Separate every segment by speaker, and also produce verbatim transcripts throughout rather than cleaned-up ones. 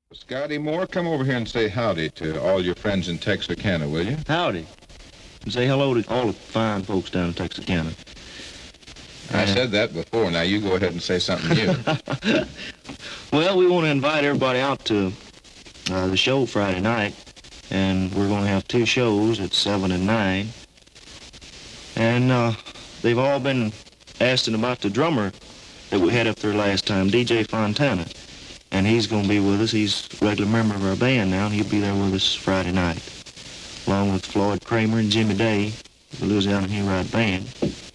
Speaker 1: Scotty Moore, come over here and say howdy to all your friends in Texarkana, will you?
Speaker 2: Howdy. And say hello to all the fine folks down in Texarkana.
Speaker 1: I uh, said that before. Now you go ahead and say something new.
Speaker 2: Well, we want to invite everybody out to uh, the show Friday night, and we're going to have two shows at seven and nine. And uh, they've all been asking about the drummer that we had up there last time, D J Fontana. And he's going to be with us. He's a regular member of our band now, and he'll be there with us Friday night, along with Floyd Kramer and Jimmy Day, the Louisiana Hayride Band.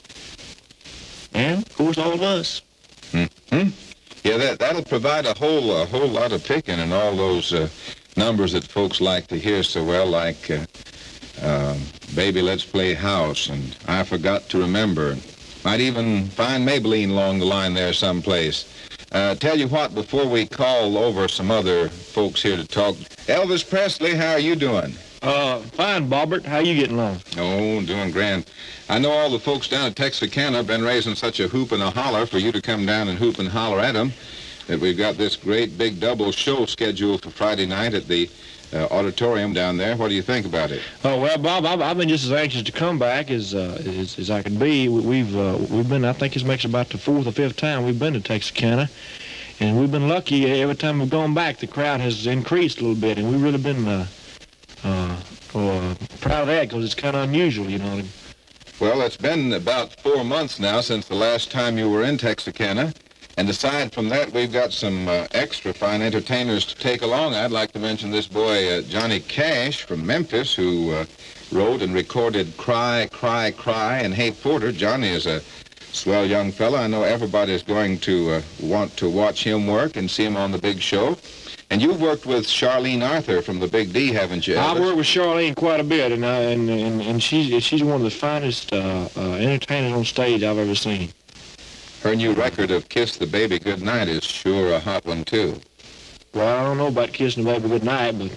Speaker 2: And, of course, all of us.
Speaker 1: Mm-hmm. Yeah, that, that'll provide a whole a whole lot of picking and all those uh, numbers that folks like to hear so well, like uh, uh, Baby Let's Play House and I Forgot to Remember. Might even find Maybelline along the line there someplace. Uh, tell you what, before we call over some other folks here to talk, Elvis Presley, how are you doing?
Speaker 3: Uh, fine, Bobbert. How you getting along?
Speaker 1: Oh, doing grand. I know all the folks down at Texarkana have been raising such a hoop and a holler for you to come down and hoop and holler at them that we've got this great big double show scheduled for Friday night at the uh, auditorium down there. What do you think about it?
Speaker 3: Oh, well, Bob, I've, I've been just as anxious to come back as uh, as, as I can be. We, we've uh, we've been, I think this makes about the fourth or fifth time we've been to Texarkana. And we've been lucky. Every time we've gone back, the crowd has increased a little bit, and we've really been uh, uh, uh, proud of that because it's kind of unusual, you know.
Speaker 1: Well, it's been about four months now since the last time you were in Texarkana. And aside from that, we've got some uh, extra fine entertainers to take along. I'd like to mention this boy, uh, Johnny Cash from Memphis, who uh, wrote and recorded Cry, Cry, Cry, and Hey Porter. Johnny is a swell young fella. I know everybody's going to uh, want to watch him work and see him on the big show. And you've worked with Charlene Arthur from the Big D, haven't you, Elvis?
Speaker 3: I've worked with Charlene quite a bit, and uh, and, and and she's she's one of the finest uh, uh, entertainers on stage I've ever seen.
Speaker 1: Her new record of Kiss the Baby Goodnight is sure a hot one, too.
Speaker 3: Well, I don't know about Kissing the Baby Goodnight, but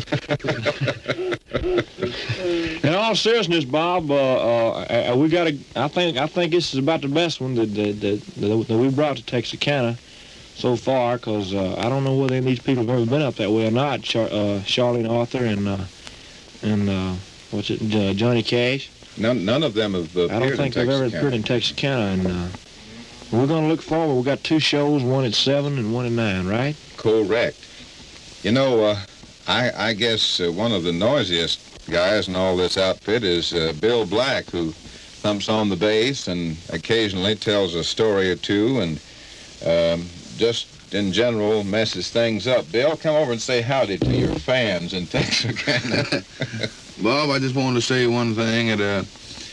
Speaker 3: uh, in all seriousness, Bob, uh, uh, we got a. I think I think this is about the best one that that, that, that we brought to Texarkana so far, because uh, I don't know whether these people have ever been up that way or not. Char uh, Charlene Arthur and uh, and uh, what's it, uh, Johnny Cash.
Speaker 1: None none of them have appeared in Texarkana.
Speaker 3: I don't think they've ever appeared in Texarkana, and uh, we're going to look forward. We've got two shows, one at seven and one at nine, right?
Speaker 1: Correct. You know, uh, I, I guess uh, one of the noisiest guys in all this outfit is uh, Bill Black, who thumps on the bass and occasionally tells a story or two and um, just in general messes things up. Bill, come over and say howdy to your fans in Texarkana.
Speaker 4: Bob, I just wanted to say one thing. At, uh,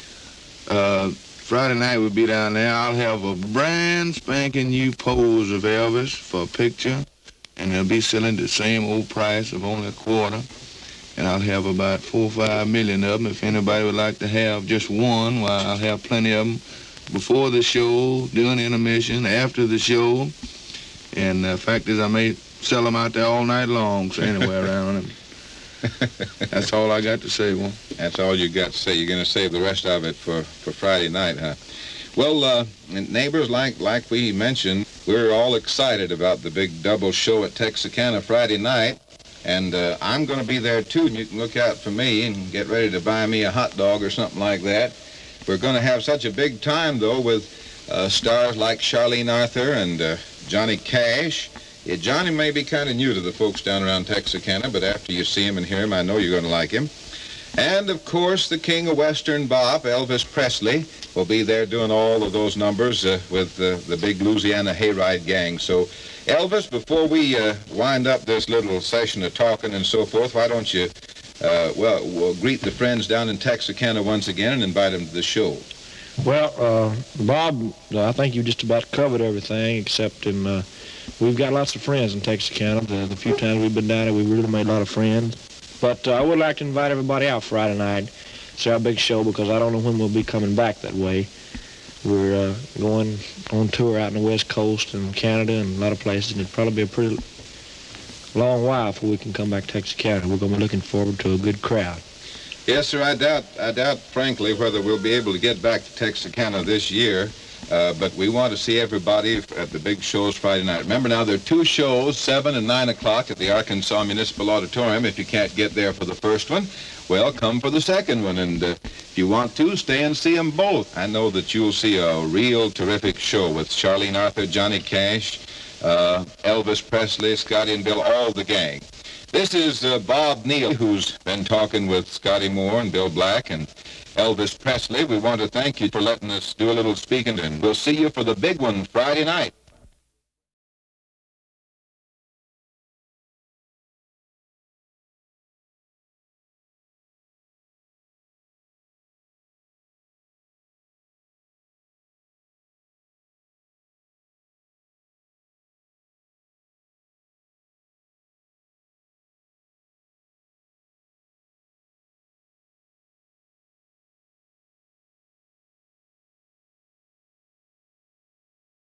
Speaker 4: uh, Friday night we'll be down there. I'll have a brand spanking new pose of Elvis for a picture, and they'll be selling the same old price of only a quarter. And I'll have about four or five million of them. If anybody would like to have just one, well, I'll have plenty of them before the show, during the intermission, after the show. And the fact is I may sell them out there all night long, so anywhere around them. That's all I got to say, Well.
Speaker 1: That's all you got to say. You're going to save the rest of it for, for Friday night, huh? Well, uh, neighbors, like like we mentioned, we're all excited about the big double show at Texarkana Friday night. And uh, I'm going to be there, too, and you can look out for me and get ready to buy me a hot dog or something like that. We're going to have such a big time, though, with uh, stars like Charlene Arthur and uh, Johnny Cash. Yeah, Johnny may be kind of new to the folks down around Texarkana, but after you see him and hear him, I know you're going to like him. And, of course, the king of Western bop, Elvis Presley, will be there doing all of those numbers uh, with uh, the big Louisiana Hayride gang. So, Elvis, before we uh, wind up this little session of talking and so forth, why don't you, uh, well, we'll greet the friends down in Texarkana once again and invite them to the show.
Speaker 3: Well, uh, Bob, I think you just about covered everything, except in, uh, we've got lots of friends in Texarkana. The, the few times we've been down there, we've really made a lot of friends. But uh, I would like to invite everybody out Friday night, see our big show, because I don't know when we'll be coming back that way. We're uh, going on tour out in the West Coast and Canada and a lot of places, and it'll probably be a pretty long while before we can come back to Texarkana. We're going to be looking forward to a good crowd.
Speaker 1: Yes, sir. I doubt, I doubt, frankly, whether we'll be able to get back to Texarkana this year. Uh, but we want to see everybody at the big shows Friday night. Remember now, there are two shows, seven and nine o'clock at the Arkansas Municipal Auditorium. If you can't get there for the first one, well, come for the second one. And uh, if you want to, stay and see them both. I know that you'll see a real terrific show with Charlene Arthur, Johnny Cash, uh, Elvis Presley, Scotty and Bill, all the gang. This is uh, Bob Neal, who's been talking with Scotty Moore and Bill Black and Elvis Presley. We want to thank you for letting us do a little speaking, and we'll see you for the big one Friday night.